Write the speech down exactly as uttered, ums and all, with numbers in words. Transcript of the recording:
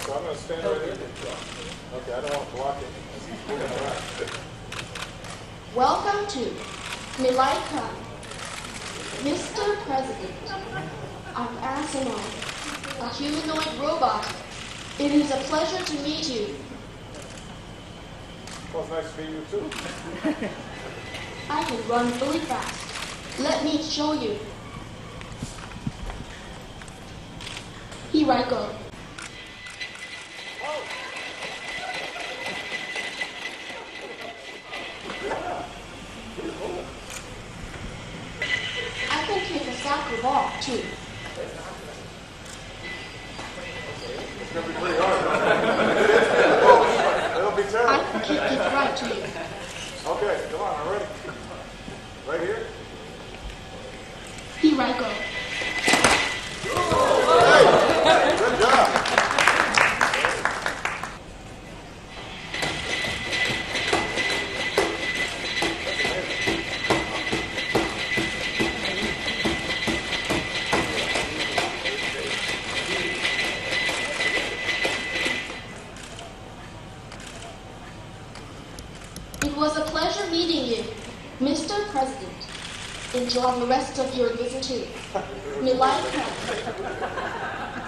so I'm going to stand right here. Okay, I don't want to block it. Welcome to Milaika, Mister President. I'm Arsenal, a humanoid robot. It is a pleasure to meet you. Well, it's nice to meet you too. I can run really fast. Let me show you. Here I go. I can kick a soccer ball too. It's going to be pretty hard. It'll be terrible. I can kick it right to you. Okay, come on, I'm ready. Right here? Here I go. Hey, good job. It was a pleasure meeting you, Mister President. Enjoy the rest of your visit to Milaika.